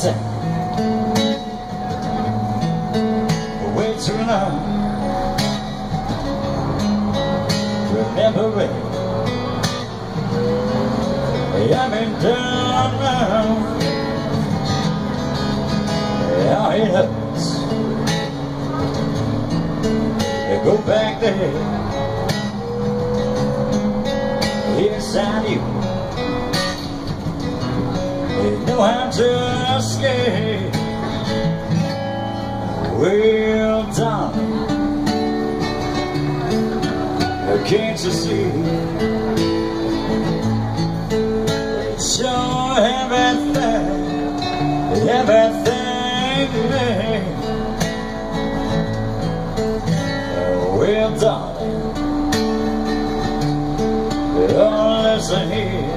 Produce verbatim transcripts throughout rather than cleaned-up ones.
waiting for way too long. Remember it, I've been down now. How it hurts to go back there. Yes, I knew you know how to escape. Well, darling, can't you see? Sure, everything, everything, well, darling, oh, listen here.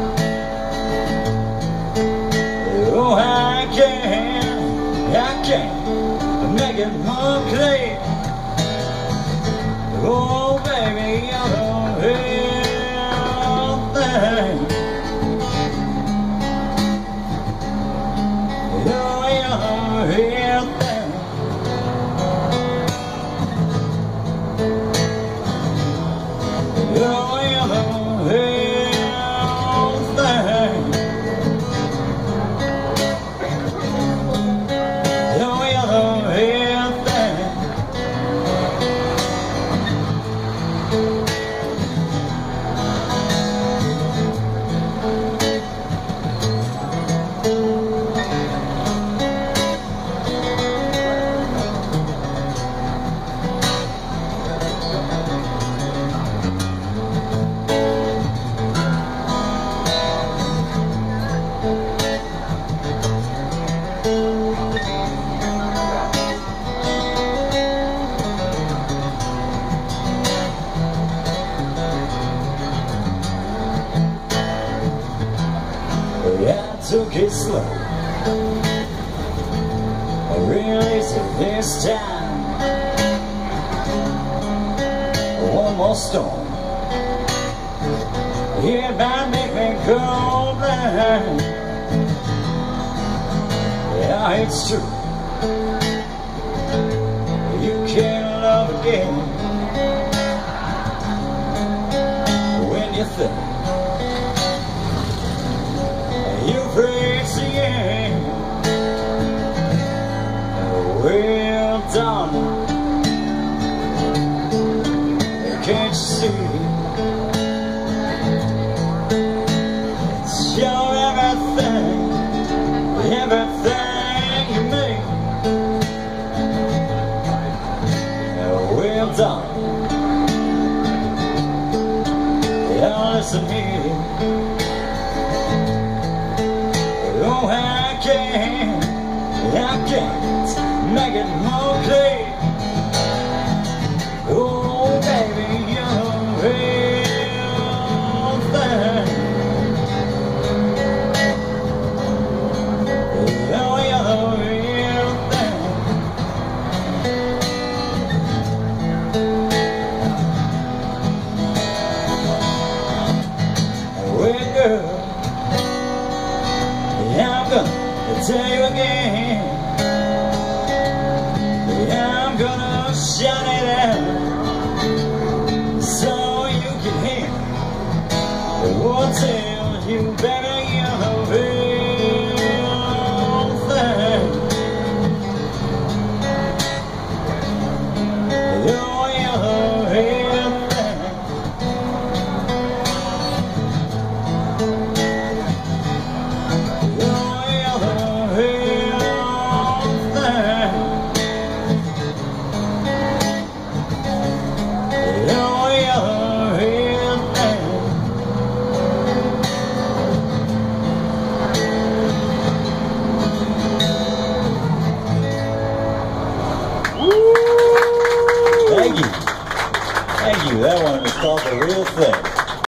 Oh, I can't, I can't make it more clear. Oh, baby, you're the real thing. You're, you're the real thing. You're, you're the real thing. You're, you're the real thing. I took it slow, I realized it this time. One more storm, it might make me go blind. Yeah, it's true, you can't love again when you think you've reached the end. Well, darling, can't you see? It's your everything, everything you make. Well, darling, yeah, listen here. Oh, I can't, I can't make it more clear. Oh, baby, you're the real thing. Oh, you're the real thing. Well, girl, I'm gonna tell you again. I'm gonna shout it out so you can hear what tells you, baby.